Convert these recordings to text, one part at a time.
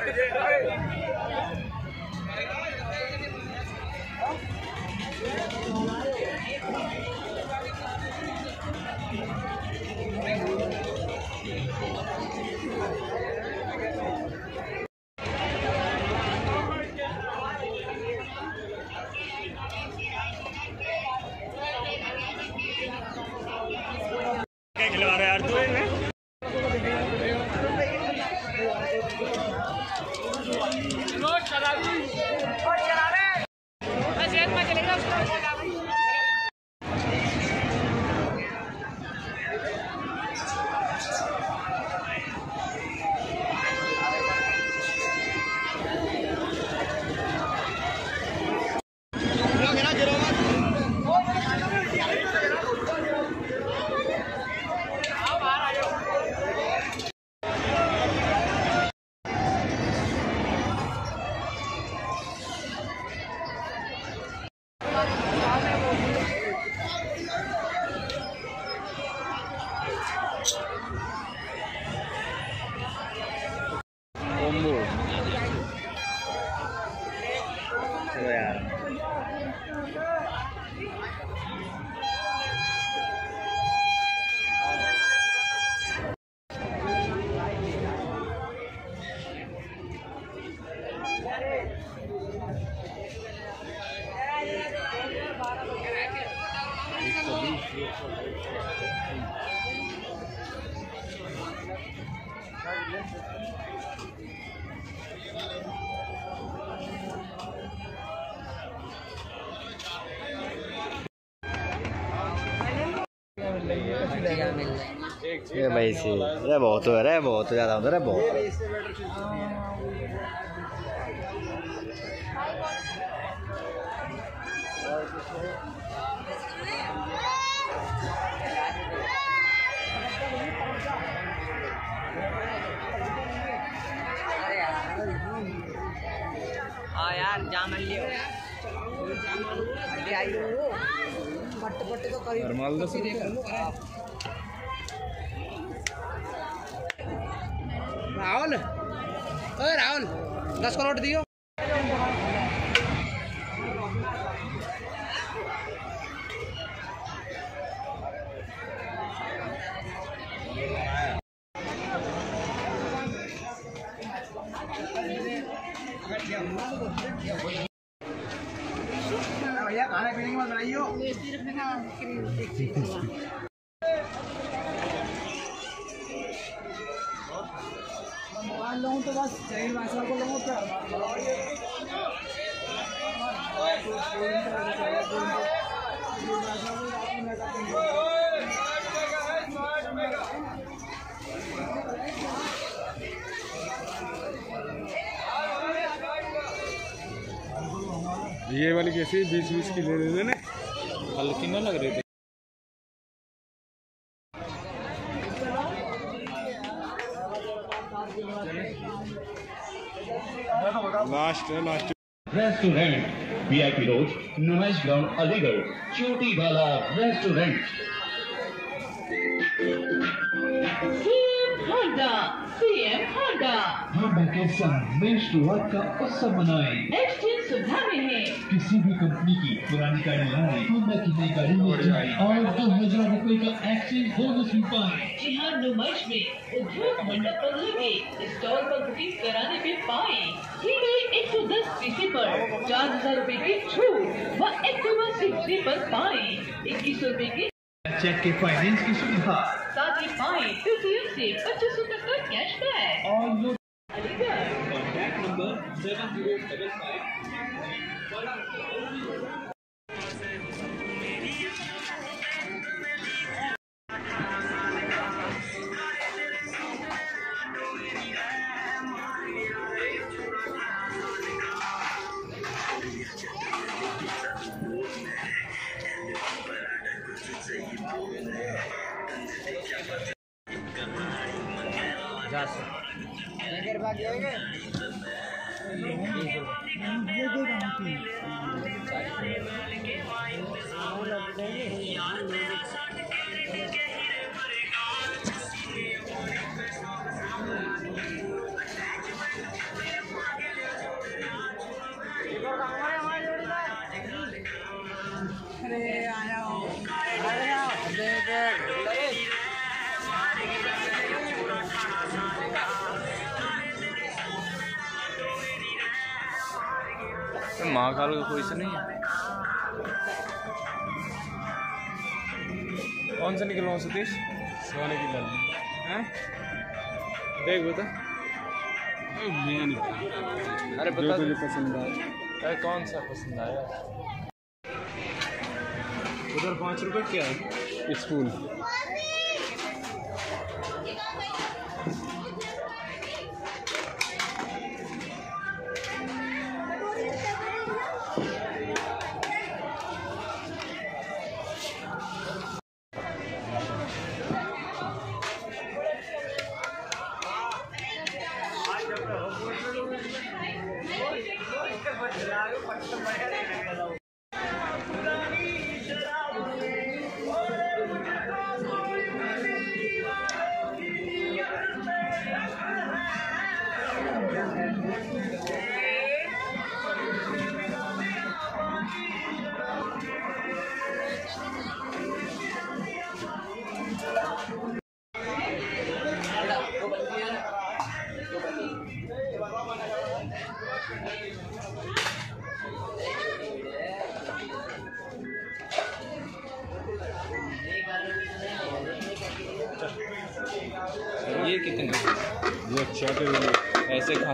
खिलवा रहा है यार तू इन्हें। चलो यार ये भाई सी ये बहुत हो रहा है, बहुत ज़्यादा हो रहा है, बहुत हाँ यार जाम लियो बट्टे तो करी राहुल, ओए राहुल 10 करोड़ दियो। भैया खाने पीने की मत बनाइयो। लोगों तो बस जय भाषा को लोगों पे ये वाली कैसी 20-20 की ले रहे थे ना, हल्की ना लग रही थी। Last restaurant VIP road, Numaish ground, Aligarh. Chotiwala restaurant. CM Honda Honda के साथ बेस्ट टू वर्क का उत्सव मनाएं। एक्सचेंज सुविधा में है। किसी भी कंपनी की पुरानी गाड़ी लाए, होंडा की नई गाड़ी ले जाए और 2000 रुपए का एक्सचेंज बोनस भी पाए। जी हाँ, नुमाइश में उद्योग मंडप पर लगे स्टॉल पर बुकिंग कराने पे पाए की गई 110 सीसी पर 4000 रुपए की छूट व एक्टिवा 60 पर पाए 2100 रुपए की चेक के फाइनेंस की सुविधा। साथ ही पाए पेटीएम से 2500 तक का कैशबैक और अलीगढ़। कॉन्टैक्ट नंबर 7075 महाकाल का कोई से नहीं है। कौन सा निकलवाऊँ सतीश? सोने की लल्ली हैं? देख बता। मैं नहीं, अरे बता तुझे पसंद आया। अरे कौन सा पसंद आया? उधर 5 रुपए क्या है? स्पून। ये कितने? ये अच्छा ऐसे खा।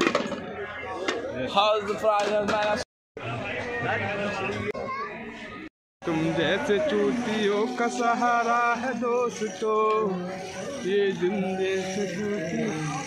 तुम जैसे चूतियों का सहारा है दोस्तों, ये जिंदगी से चूती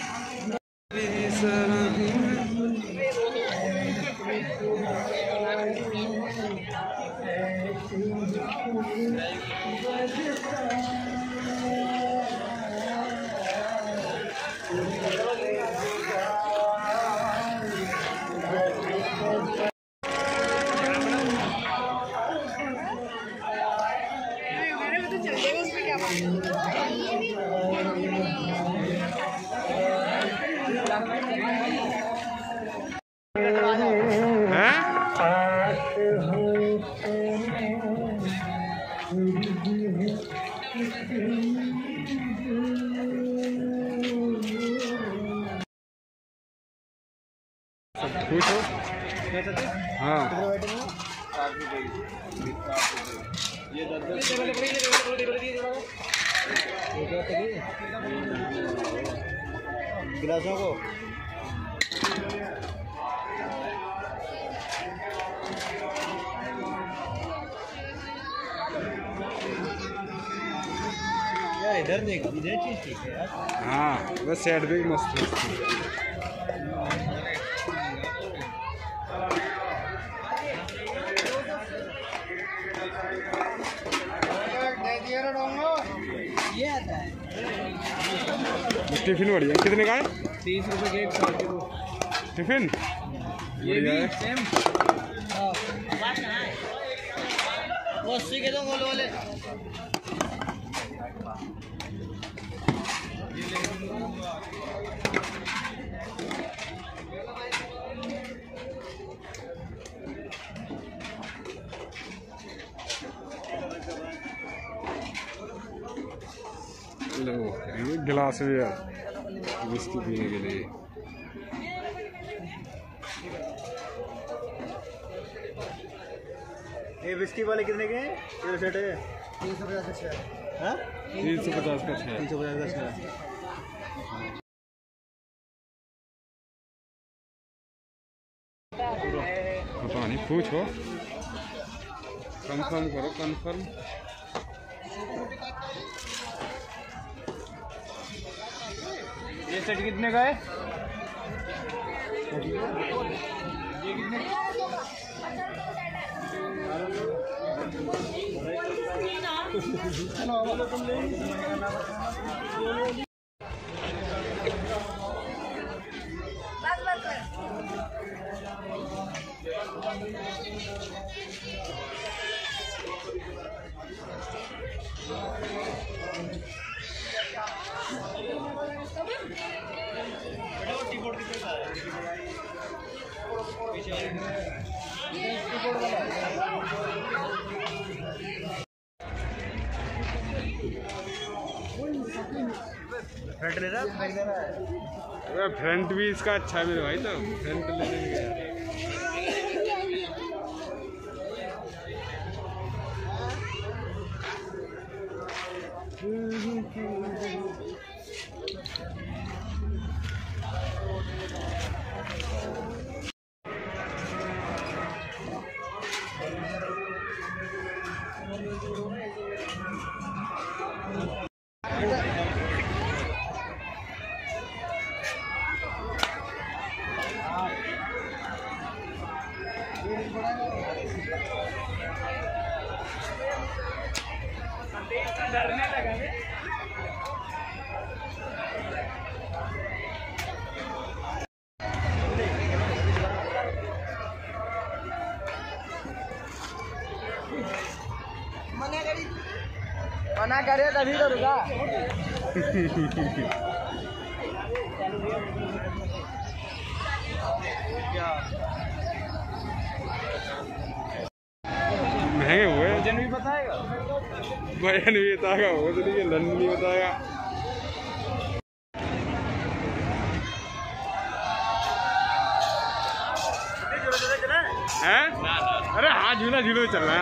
खुश हो? हाँ गिलासों को यार इधर देख, इधर चीज ठीक है यार। हाँ बस साइड भी मस्त है। टिफिन बढ़िया। कितने का है? 30 रुपए के 100 के 2 टिफिन। ये भी सेम। वो 80 के 2 गोल वाले। लो ये गिलास भी है विस्की पीने के लिए। ये विस्की वाले कितने के हैं? ये सेट है 350 का 6। हाँ 350 का 6। 350 का 6। पता नहीं, पूछो, कंफर्म करो, कंफर्म। ये सेट कितने का है? ये कितने? फ्रंट ले रहा है। फ्रंट भी इसका अच्छा है मेरे भाई, तो फ्रंट लेने में गया। मना करे तभी तो रुका। महंगे हुए। वजन भी बताएगा, वजन भी बताएगा, वजन भी लन नहीं बताएगा। हैं? अरे हाँ झूला झूलो चल रहा है।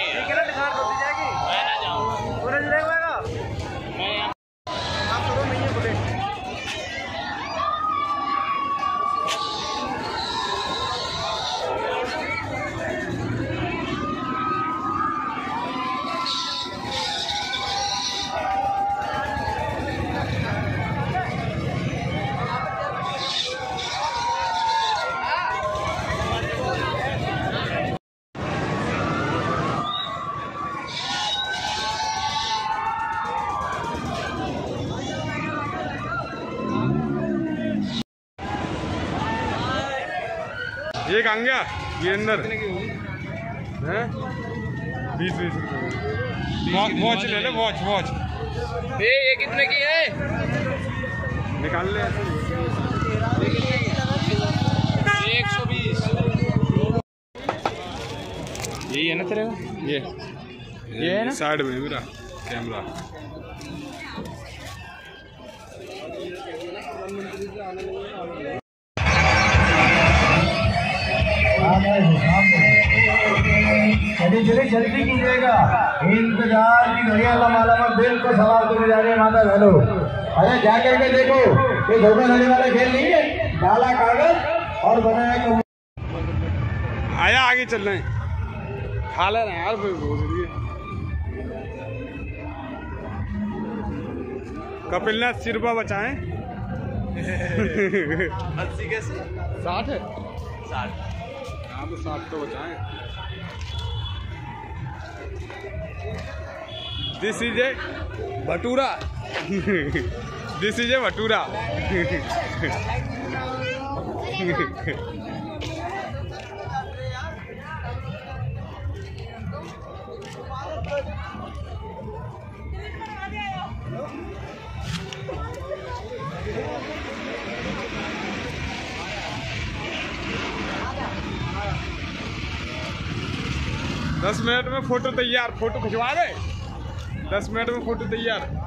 ये कहाँ गया? ये अंदर हैं? 20 रुपए। वॉच ले ले, वॉच वॉच। ये कितने की है? निकाल ले। 120। यही है ना तेरे का? ये है ना? साइड में मेरा कैमरा। चलिए जल्दी कीजिएगा, इंतजार की घड़ियां लम्हा बेल को सवार को जा रही है माता बहनो। अरे जा करके देखो, ये धोखाधड़ी वाला खेल नहीं है, डाला कागज और बनाया। आया आगे चल रहे हैं, खा ले रहे हैं यार। कपिलनाथ सिरपा बचाएं। 80 कैसे? 60 है। 60। हाँ तो 60 तो बचाएं। This is a bhatura. This is a bhatura. 10 minute में फोटो तैयार। फोटो खिंचवा दे। 10 मिनट में फोटो तैयार।